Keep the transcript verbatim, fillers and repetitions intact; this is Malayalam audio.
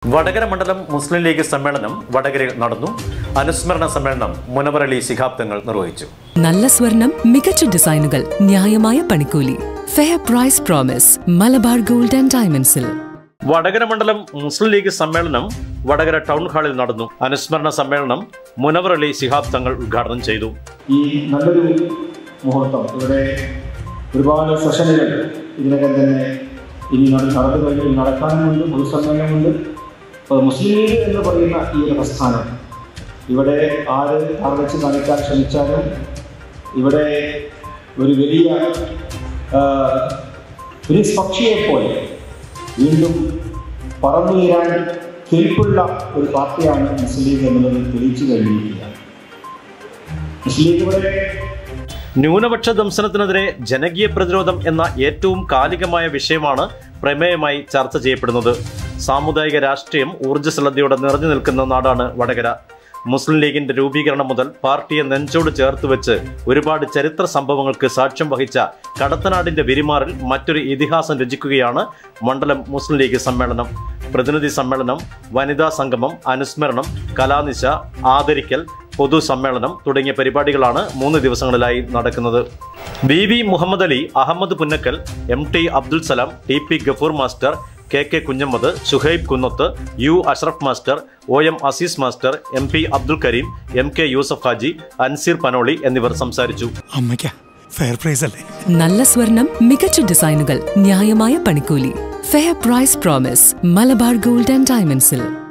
വടകര മണ്ഡലം മുസ്ലിം ലീഗ് സമ്മേളനം വടകരയിൽ നടന്നു. അനുസ്മരണ സമ്മേളനം മുനവറലി ശിഹാബ്ദങ്ങൾ നിർവഹിച്ചു. നല്ല സ്വർണം, മികച്ച ഡിസൈനുകൾ, ന്യായമായ പണിക്കൂലി. Fair price promise. Malabar gold and ഡയമണ്ട്സിൽ. വടകര മണ്ഡലം മുസ്ലിം ലീഗ് സമ്മേളനം വടകര ടൗൺ ഹാളിൽ നടന്നു. അനുസ്മരണ സമ്മേളനം മുനവറലി ശിഹാബ്ദങ്ങൾ ഉദ്ഘാടനം ചെയ്തു. ഈ നല്ലൊരു മുഹൂർത്തം, ഇവിടെ ഒരുപാട് സെഷനുകൾ ഇതിനകം തന്നെ ഇനി നടന്നു കഴിഞ്ഞ് നടക്കാനുമുണ്ട്, പൊതുസമ്മേളനമുണ്ട്. അപ്പോൾ മുസ്ലിം ലീഗ് എന്ന് പറയുന്ന ഈ ഒരു പ്രസ്ഥാനം ഇവിടെ ആര് ആർവച്ച് കാണിക്കാൻ ശ്രമിച്ചാലും ഇവിടെ ഒരു വലിയ ഫിനിക്സ് പക്ഷിയെപ്പോലെ വീണ്ടും പറന്നുയരാൻ കെൽപ്പുള്ള ഒരു പാർട്ടിയാണ് മുസ്ലിം ലീഗ് എന്നുള്ളത് തെളിയിച്ചു കഴിഞ്ഞിരിക്കുകയാണ്. മുസ്ലിം ലീഗ് ഇവിടെ ന്യൂനപക്ഷ ദംശനത്തിനെതിരെ ജനകീയ പ്രതിരോധം എന്ന ഏറ്റവും കാലികമായ വിഷയമാണ് പ്രമേയമായി ചർച്ച ചെയ്യപ്പെടുന്നത്. സാമുദായിക രാഷ്ട്രീയം ഊർജ്ജസ്വലതയോടെ നിറഞ്ഞു നിൽക്കുന്ന നാടാണ് വടകര. മുസ്ലിം ലീഗിന്റെ രൂപീകരണം മുതൽ പാർട്ടിയെ നെഞ്ചോട് ചേർത്ത് വെച്ച് ഒരുപാട് ചരിത്ര സംഭവങ്ങൾക്ക് സാക്ഷ്യം വഹിച്ച കടത്തനാടിന്റെ വിരിമാറിൽ മറ്റൊരു ഇതിഹാസം രചിക്കുകയാണ് മണ്ഡലം മുസ്ലിം ലീഗ് സമ്മേളനം. പ്രതിനിധി സമ്മേളനം, വനിതാ സംഗമം, അനുസ്മരണം, കലാനിശ, ആദരിക്കൽ, പൊതുസമ്മേളനം തുടങ്ങിയ പരിപാടികളാണ് മൂന്ന് ദിവസങ്ങളിലായി നടക്കുന്നത്. V V Muhammad Ali, Ahammed Punnakkal, M T Abdul Salam, T P Gafoor master, K K Kunhammad, Shuhaib Kunnath, U Ashraf master, O M Azeez master, M P Abdul Kareem, M K Yusuf Haji, Anseer Panoli എന്നിവർ സംസാരിച്ചു. നല്ല സ്വർണം, മികച്ച ഡിസൈനുകൾ, ന്യായമായ പണിക്കൂലി. Fair price promise. Malabar gold and ഡയമണ്ട്സിൽ.